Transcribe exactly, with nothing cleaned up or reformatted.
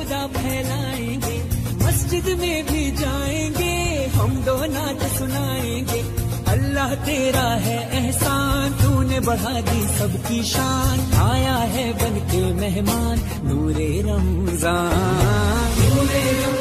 सदा फैलाएंगे, मस्जिद में भी जाएंगे, हम दो नात सुनाएंगे। अल्लाह तेरा है एहसान, तूने बढ़ा दी सबकी शान, आया है बन के मेहमान नूरे रमजान, नूरे रमजान।